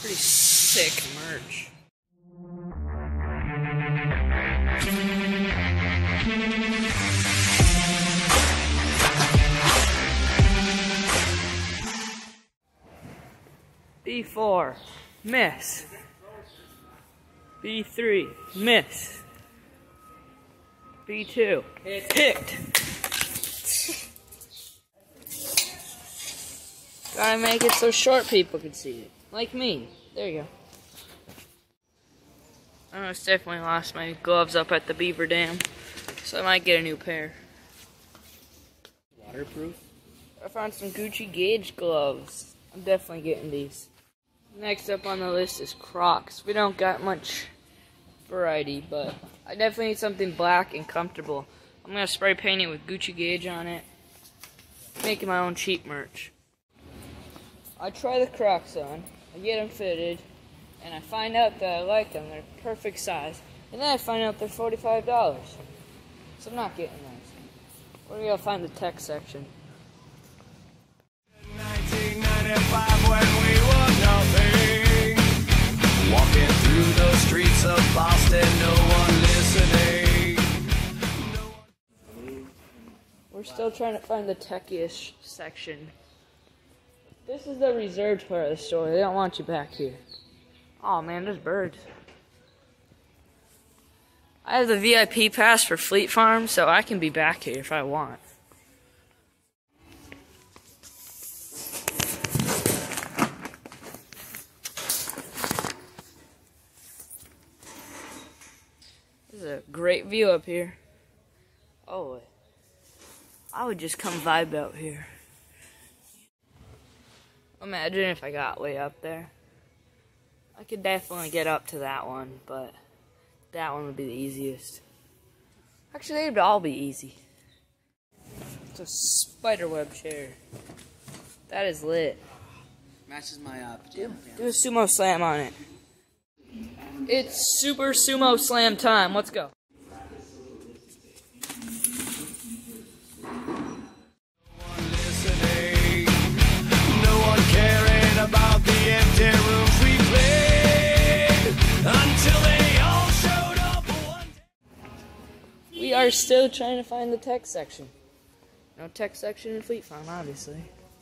Pretty sick merch. B4, miss. B3, miss. B2, hit. Gotta make it so short people can see it. Like me. There you go. I almost definitely lost my gloves up at the beaver dam, so I might get a new pair. Waterproof? I found some Gucci Gauge gloves. I'm definitely getting these. Next up on the list is Crocs. We don't got much variety, but I definitely need something black and comfortable. I'm gonna spray paint it with Gucci Gauge on it. Making my own cheap merch. I try the Crocs on, I get them fitted, and I find out that I like them. They're perfect size. And then I find out they're $45. So I'm not getting those. We're gonna find the tech section. 1995 when we were nothing. Walking through the streets of Boston, no one listening. We're still trying to find the tech-ish section. This is the reserved part of the store. They don't want you back here. Oh man, there's birds. I have the VIP pass for Fleet Farm, so I can be back here if I want. This is a great view up here. Oh, I would just come vibe out here. Imagine if I got way up there. I could definitely get up to that one, but that one would be the easiest. Actually, they'd all be easy. It's a spiderweb chair. That is lit. Matches my pajama pants. Do a sumo slam on it. It's super sumo slam time. Let's go. About the empty rooms we played until they all showed up one day. We are still trying to find the tech section. No tech section in Fleet Farm, obviously.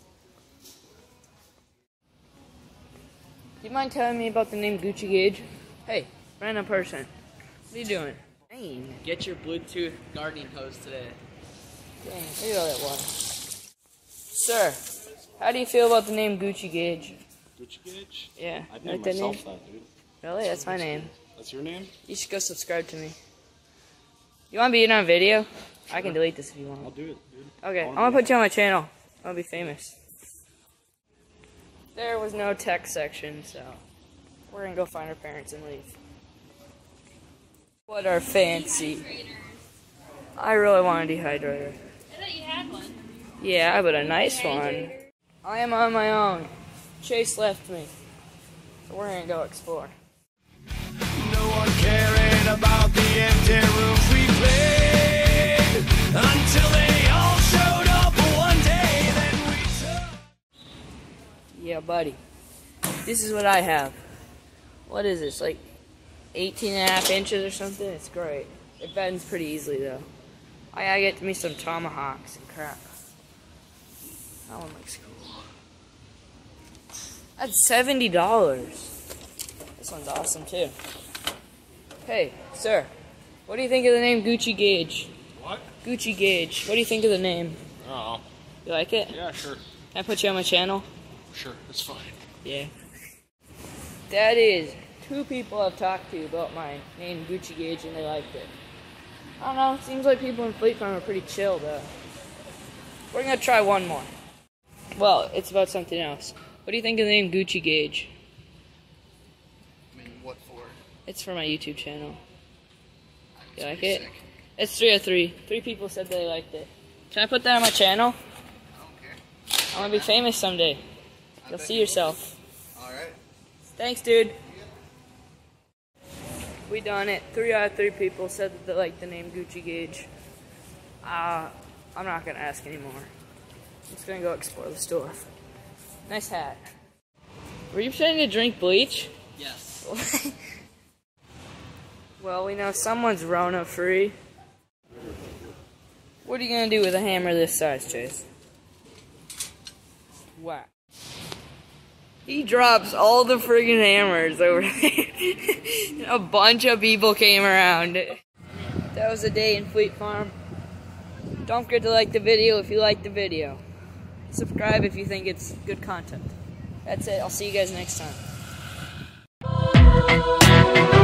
Do you mind telling me about the name Gucci Gauge? Hey, random person. What are you doing? Dang. Get your Bluetooth gardening hose today. Dang, look at all that water. Sir, how do you feel about the name Gucci Gauge? Gucci Gauge? Yeah. I'd like name that myself name? that, dude. Really? That's my name. That's your name? You should go subscribe to me. You want to be in on video? Sure. I can delete this if you want. I'll do it, dude. Okay, I'm going to put you on my channel. I'll be famous. There was no tech section, so we're going to go find our parents and leave. What are fancy? I really want a dehydrator. I thought you had one. Yeah, but a nice one. I am on my own. Chase left me. So we're going to go explore. No one caring about the empty rooms we played until they all showed up one day. Then we took. Yeah, buddy. This is what I have. What is this, like 18.5 inches or something? It's great. It bends pretty easily, though. I gotta get me some tomahawks and crap. That one looks cool. That's $70. This one's awesome, too. Hey, sir. What do you think of the name Gucci Gauge? What? Gucci Gauge. What do you think of the name? Oh. You like it? Yeah, sure. Can I put you on my channel? Sure, it's fine. Yeah. That is, 2 people I've talked to about my name Gucci Gauge and they liked it. I don't know, it seems like people in Fleet Farm are pretty chill though. We're gonna try one more. Well, it's about something else. What do you think of the name Gucci Gauge? I mean, what for? It's for my YouTube channel. You like pretty it? sick. It's 3 of 3. 3 people said they liked it. Can I put that on my channel? I don't care. I wanna be famous someday. You'll see yourself. Alright. Thanks, dude. We done it. 3 out of 3 people said that they liked the name Gucci Gauge. I'm not gonna ask anymore. I'm just gonna go explore the store. Nice hat. Were you trying to drink bleach? Yes. Well, we know someone's Rona free. What are you gonna do with a hammer this size, Chase? Wow. He drops all the friggin' hammers over there. A bunch of people came around. That was a day in Fleet Farm. Don't forget to like the video if you like the video. Subscribe if you think it's good content. That's it. I'll see you guys next time.